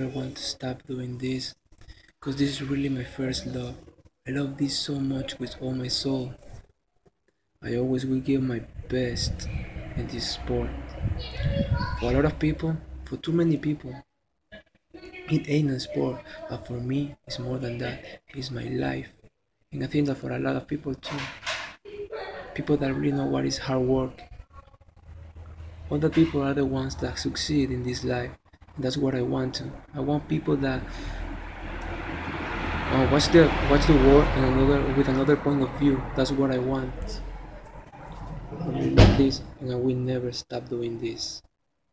never want to stop doing this, because this is really my first love. I love this so much with all my soul. I always will give my best in this sport. For a lot of people, for too many people, it ain't a sport, but for me, it's more than that. It's my life. And I think that for a lot of people too, people that really know what is hard work, other people are the ones that succeed in this life. And that's what I want to. I want people that watch the world in with another point of view. That's what I want. I will love this, and I will never stop doing this.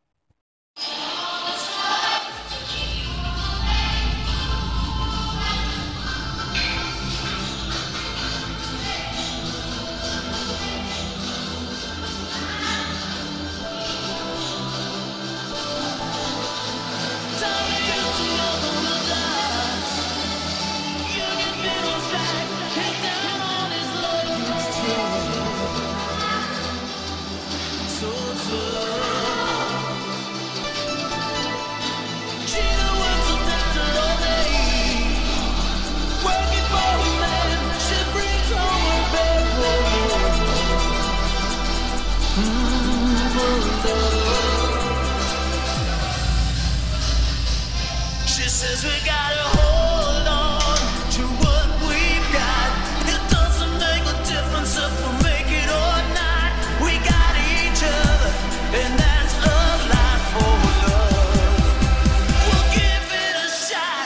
She says we gotta hold on to what we've got. It doesn't make a difference if we make it or not. We got each other, and that's a lot for love. We'll give it a shot.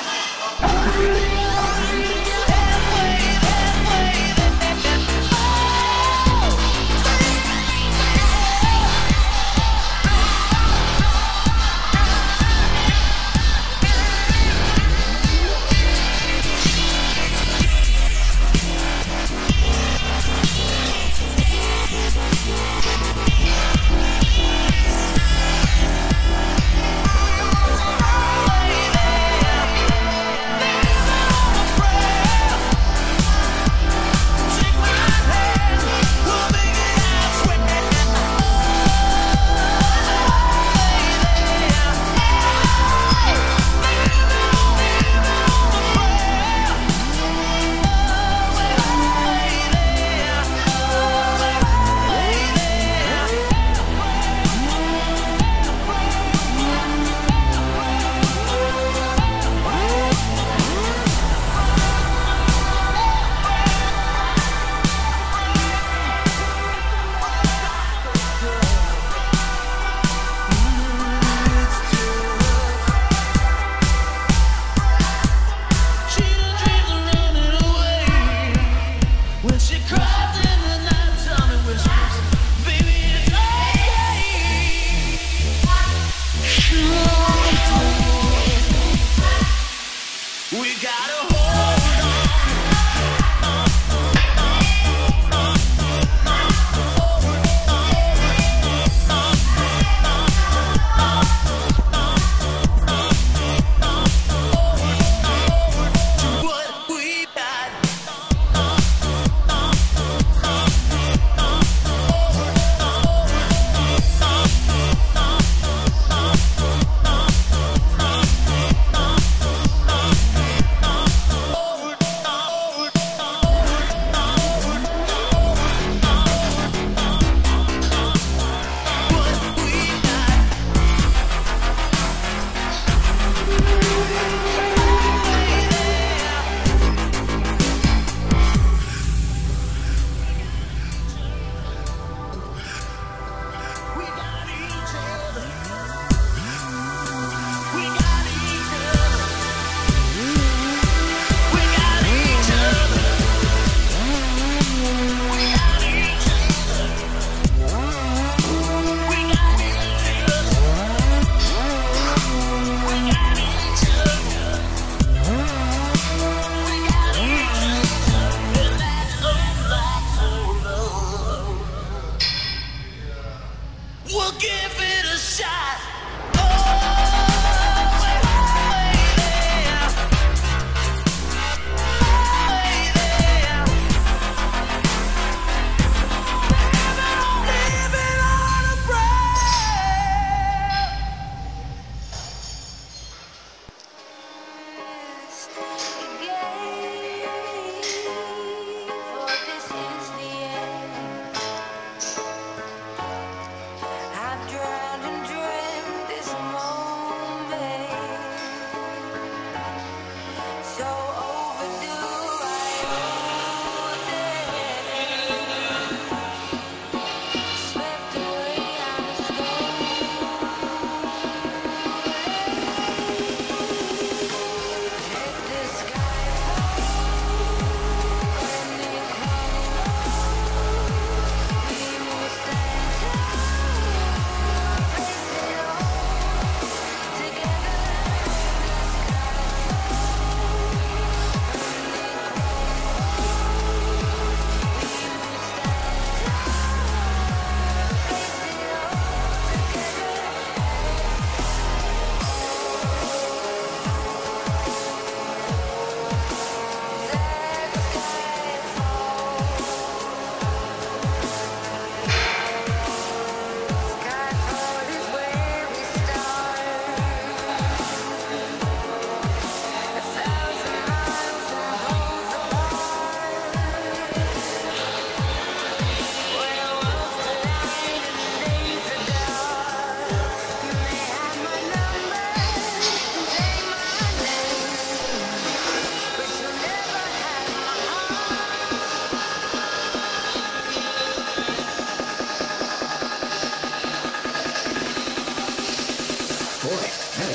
We gotta hold on. To what we got. We'll give it a shot.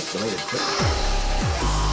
Deleted quickly.